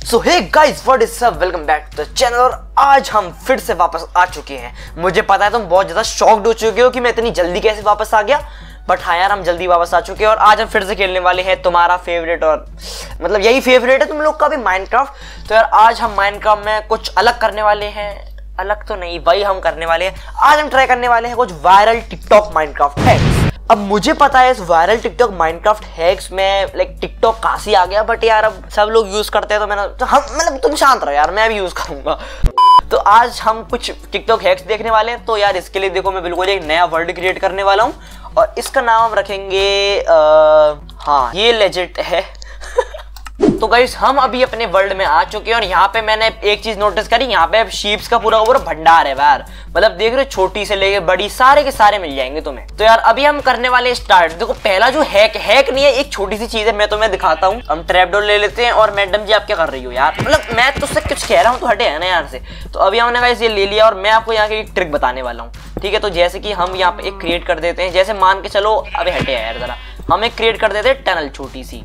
So hey guys, what is up, welcome back to the channel. और आज हम फिर से वापस आ चुके हैं। मुझे पता है तुम बहुत ज्यादा शॉक्ड हो चुके हो कि मैं इतनी जल्दी कैसे वापस आ गया, बट हाँ यार, हम जल्दी वापस आ चुके हैं। और आज हम फिर से खेलने वाले हैं तुम्हारा फेवरेट, और मतलब यही फेवरेट है तुम लोग का भी, माइनक्राफ्ट। तो यार आज हम माइनक्राफ्ट में कुछ अलग करने वाले हैं। अलग तो नहीं, वही हम करने वाले हैं। आज हम ट्राई करने वाले हैं कुछ वायरल टिकटॉक माइनक्राफ्ट हैक्स। अब मुझे पता है इस वायरल टिकटॉक माइनक्राफ्ट हैक्स में लाइक टिकटॉक कहाँ से आ गया, बट यार अब सब लोग यूज करते हैं तो मैंने तो हम मतलब तुम शांत रहो यार, मैं भी यूज करूंगा। तो आज हम कुछ टिकटॉक हैक्स देखने वाले हैं। तो यार इसके लिए देखो, मैं बिल्कुल एक नया वर्ल्ड क्रिएट करने वाला हूँ और इसका नाम हम रखेंगे हाँ, ये लेजेंड है। तो गाइस हम अभी अपने वर्ल्ड में आ चुके हैं और यहाँ पे मैंने एक चीज नोटिस करी, यहाँ पे शीप्स का पूरा भंडार है यार। मतलब देख रहे हो, छोटी से लेके बड़ी सारे के सारे मिल जाएंगे तुम्हें। तो यार अभी हम करने वाले स्टार्ट। देखो पहला जो हैक नहीं है, एक छोटी सी चीज है, मैं तुम्हें दिखाता हूँ। हम ट्रैप डोर ले लेते हैं। और मैडम जी आप क्या कर रही हो यार, मतलब मैं तुझसे कुछ कह रहा हूँ तो हटे है ना यार से। तो अभी हमने गाइस ये ले लिया और मैं आपको यहाँ की एक ट्रिक बताने वाला हूँ, ठीक है। तो जैसे कि हम यहाँ पे एक क्रिएट कर देते हैं, जैसे मान के चलो, अभी हटे यार जरा, हम एक क्रिएट कर देते हैं टनल छोटी सी।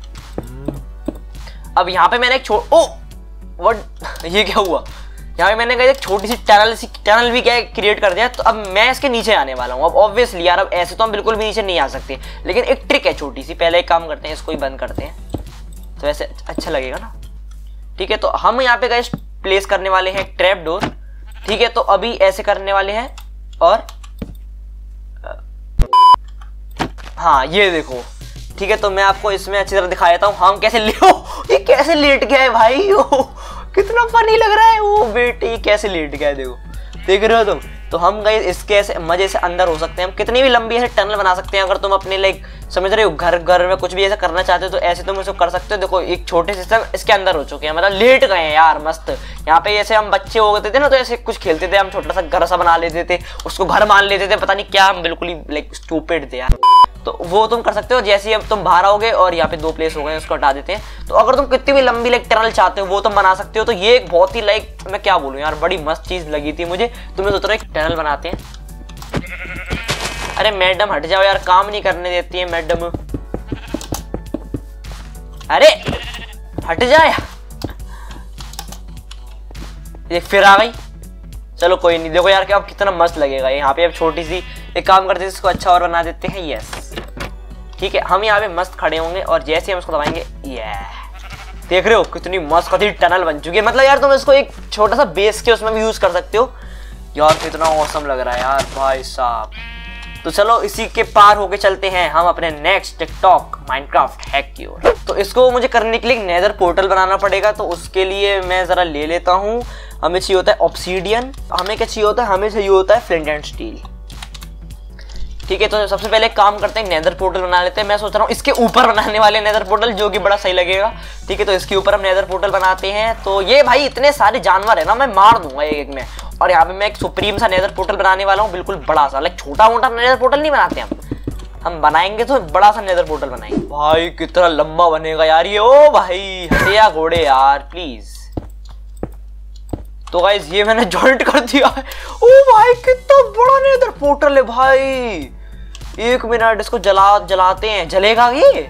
अब यहाँ पे मैंने एक ये क्या हुआ, यहाँ पे मैंने एक छोटी सी टनल भी क्या क्रिएट कर दिया। तो अब मैं इसके नीचे आने वाला हूँ। अब ऑब्वियसली यार, अब ऐसे तो हम बिल्कुल भी नीचे नहीं आ सकते, लेकिन एक ट्रिक है छोटी सी। पहले एक काम करते हैं, इसको ही बंद करते हैं तो ऐसे अच्छा लगेगा ना, ठीक है। तो हम यहाँ पे गाइस प्लेस करने वाले हैं ट्रैप डोर, ठीक है। तो अभी ऐसे करने वाले हैं और हाँ ये देखो, ठीक है। तो मैं आपको इसमें अच्छी तरह दिखा देता हूँ हम कैसे ये कैसे लेट गया है भाई, कितना फनी लग रहा है। वो बेटे कैसे लेट गया है, देखो, देख रहे हो तुम। तो हम गए इसके ऐसे मजे से अंदर हो सकते हैं। हम कितनी भी लंबी ऐसे टनल बना सकते हैं। अगर तुम अपने लाइक समझ रहे हो, घर में कुछ भी ऐसा करना चाहते हो तो ऐसे तुम इसको कर सकते हो। देखो एक छोटे सिस्टम इसके अंदर हो चुके हैं, मतलब लेट गए हैं यार मस्त। यहाँ पे ऐसे हम बच्चे हो गए थे ना, तो ऐसे कुछ खेलते थे, हम छोटा सा घर सा बना लेते थे, उसको घर मान लेते थे, पता नहीं क्या, हम बिल्कुल ही लाइक स्टूपिड थे यार। तो वो तुम कर सकते हो। जैसे ही अब तुम बाहर आओगे और यहाँ पे 2 प्लेस हो गए, उसको हटा देते हैं। तो अगर तुम कितनी भी लंबी लाइक टनल चाहते हो वो तुम बना सकते हो। तो ये एक बहुत ही लाइक, मैं क्या बोलूं यार, बड़ी मस्त चीज लगी थी मुझे। तुम्हें सोच रहे एक टनल बनाते हैं। अरे मैडम हट जाओ यार, काम नहीं करने देती है मैडम। अरे हट जा यार, ये फिर आ गई। चलो कोई नहीं, देखो यार क्या अब कितना मस्त लगेगा यहाँ पे। अब छोटी सी एक काम करते हैं, इसको अच्छा और बना देते हैं। यस, ठीक है। हम यहाँ पे मस्त खड़े होंगे और जैसे हम इसको दबाएंगे, ये देख रहे हो कितनी मस्त कथी टनल बन चुकी है। मतलब यार तुम इसको एक छोटा सा बेस के उसमें भी यूज कर सकते हो यार। कितना औसम लग रहा है यार भाई साहब। तो चलो इसी के पार होके चलते हैं हम अपने नेक्स्ट टिकटॉक माइनक्राफ्ट हैक की ओर। तो इसको मुझे करने के लिए नेदर पोर्टल बनाना पड़ेगा। तो उसके लिए मैं जरा ले लेता हूँ। हमें चाहिए होता है ऑब्सीडियन, हमें क्या चाहिए होता है, हमें चाहिए होता है फ्लिंट एंड स्टील, ठीक है। तो सबसे पहले एक काम करते हैं, नेदर पोर्टल बना लेते हैं। मैं सोच रहा हूँ इसके ऊपर बनाने वाले नेदर पोर्टल, जो कि बड़ा सही लगेगा, ठीक है। तो इसके ऊपर हम नेदर पोर्टल बनाते हैं। तो ये भाई इतने सारे जानवर है ना, मैं मार दूंगा एक में। और यहाँ पे मैं एक सुप्रीम सा नेदर पोर्टल बनाने वाला हूँ, बिल्कुल बड़ा सा। लाइक छोटा मोटा नेदर पोर्टल नहीं बनाते हम बनाएंगे तो बड़ा सा नेदर पोर्टल बनाएंगे। भाई कितना लंबा बनेगा यार ये। ओ भाई हटिया घोड़े यार प्लीज। तो गाइस ये मैंने जॉइंट कर दिया है। ओ भाई कितना बड़ा नेदर पोर्टल है भाई। एक मिनट, इसको जलाते हैं, जलेगा ये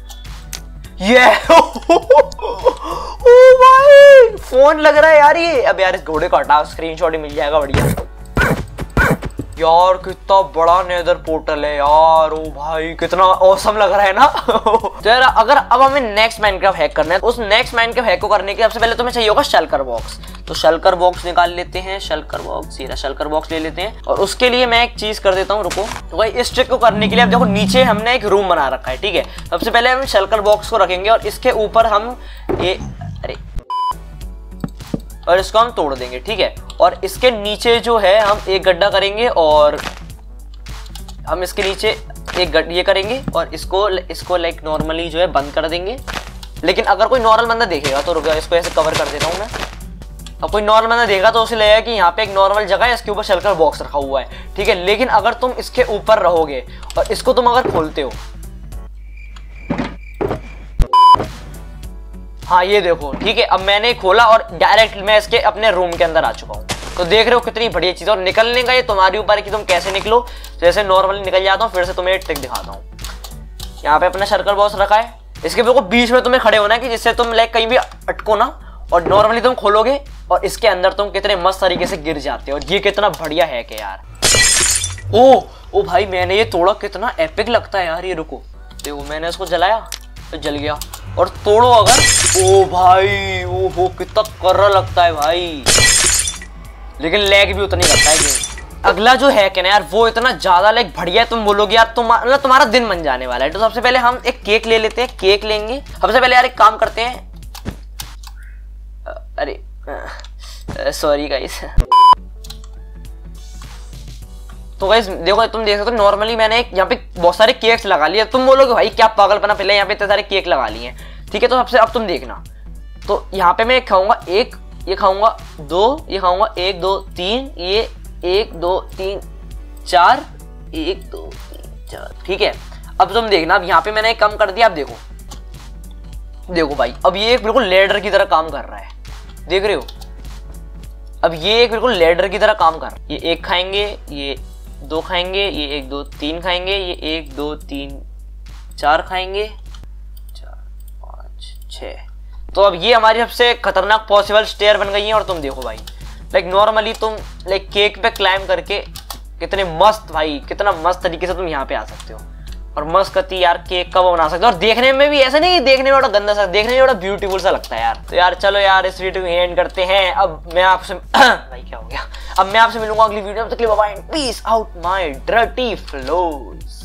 ओ भाई फोन लग रहा है यार ये। अब यार इस घोड़े को हटाओ, स्क्रीनशॉट ही मिल जाएगा बढ़िया यार। कितना बड़ा नेदर पोर्टल है यार। ओ भाई कितना औसम लग रहा है ना। तो यार अगर अब हमें नेक्स्ट माइनक्राफ्ट हैक करना है, तो उस नेक्स्ट माइनक्राफ्ट हैक को करने के सबसे पहले तुम्हें चाहिए होगा शल्कर बॉक्स। तो शल्कर बॉक्स निकाल लेते हैं, शल्कर बॉक्स, ये शल्कर बॉक्स ले लेते हैं। और उसके लिए मैं एक चीज कर देता हूँ, रुको। तो भाई इस ट्रिक को करने के लिए अब देखो नीचे हमने एक रूम बना रखा है, ठीक है। सबसे पहले हम शल्कर बॉक्स को रखेंगे और इसके ऊपर हम ये और इसको हम तोड़ देंगे, ठीक है। और इसके नीचे जो है हम एक गड्ढा करेंगे और हम इसके नीचे एक ये करेंगे और इसको लाइक नॉर्मली जो है बंद कर देंगे। लेकिन अगर कोई नॉर्मल बंदा देखेगा तो रुक, इसको ऐसे कवर कर देता हूँ मैं। अब कोई नॉर्मल बंदा देखेगा तो उसे लगेगा कि यहाँ पे एक नॉर्मल जगह है, इसके ऊपर शल्कर बॉक्स रखा हुआ है, ठीक है। लेकिन अगर तुम इसके ऊपर रहोगे और इसको तुम अगर खोलते हो, हाँ ये देखो, ठीक है। अब मैंने खोला और डायरेक्ट मैं इसके अपने रूम के अंदर आ चुका हूँ। तो देख रहे हो कितनी बढ़िया चीज। और निकलने का ये तुम्हारे ऊपर है कि तुम कैसे निकलो। जैसे नॉर्मली निकल जाता हूँ, फिर से तुम्हें एक ट्रिक दिखाता हूँ। यहाँ पे अपना शल्कर बॉक्स रखा है, इसके बिल्कुल बीच में तुम्हें खड़े होना है कि जिससे तुम लाइक कहीं भी अटको ना और नॉर्मली तुम खोलोगे और इसके अंदर तुम कितने मस्त तरीके से गिर जाते हो। और ये कितना बढ़िया है कि यार, ओ भाई मैंने ये तोड़ा, कितना एपिक लगता है यार। ये रुको, देखो मैंने इसको जलाया तो जल गया, और तोड़ो अगर, ओ भाई ओ हो कितना कर्रा लगता है भाई, लेकिन लैग भी उतना ही लगता है गेम। अगला जो है ना यार, वो इतना ज्यादा लाइक बढ़िया है, तुम बोलोगे यार मतलब तुम्हारा दिन बन जाने वाला है। तो सबसे पहले हम एक केक ले लेते हैं, केक लेंगे। सबसे पहले यार एक काम करते हैं, अरे सॉरी गाइस। तो गाइस देखो, तुम देख सकते हो नॉर्मली मैंने यहाँ पे बहुत सारे केक्स लगा लिए। तुम बोलोगे भाई क्या पागलपना, पहले यहाँ पे इतने सारे केक लगा लिए हैं, ठीक है। तो सबसे अब तुम देखना, तो यहाँ पे मैं खाऊंगा एक, ये खाऊंगा दो, ये खाऊंगा 1 2 3, ये 1 2 3 4, 1 2 3 4, ठीक है। अब तुम देखना, अब यहाँ पे मैंने कम कर दिया। अब देखो भाई, अब ये एक बिल्कुल लेडर की तरह काम कर रहा है, देख रहे हो। अब ये एक बिल्कुल लेडर की तरह काम कर रहा है। ये 1 खाएंगे, ये 2 खाएंगे, ये 1 2 3 खाएंगे, ये 1 2 3 4 खाएंगे, 4 5 6। तो अब ये हमारी सबसे खतरनाक पॉसिबल स्टेयर बन गई है। और तुम देखो भाई, लाइक नॉर्मली तुम लाइक केक पे क्लाइम करके कितने मस्त भाई, कितना मस्त तरीके से तुम यहाँ पे आ सकते हो, और मस्त करती यार केक का वो बना सकते हो। और देखने में भी ऐसा नहीं, देखने में बड़ा गंदा सा, देखने में बड़ा ब्यूटीफुल सा लगता है यार। तो यार चलो यार इस वीडियो को एंड करते हैं। अब मैं आपसे भाई क्या हो गया, अब मैं आपसे मिलूंगा अगली वीडियो में। तब तक के लिए bye bye, peace out my dirty flows.